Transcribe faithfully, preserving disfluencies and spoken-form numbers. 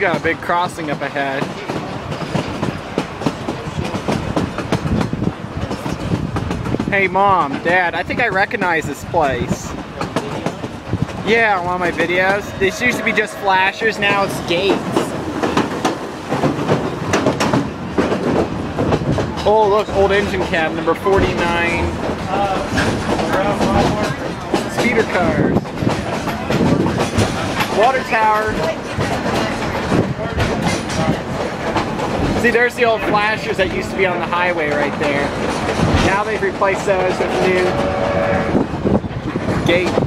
got a big crossing up ahead. Hey Mom, Dad, I think I recognize this place. Yeah, one of my videos. This used to be just flashers, now it's gates. Oh look, old engine cab, number forty-nine. Speeder cars. Water tower. See, there's the old flashers that used to be on the highway right there. Now they've replaced those with new gate.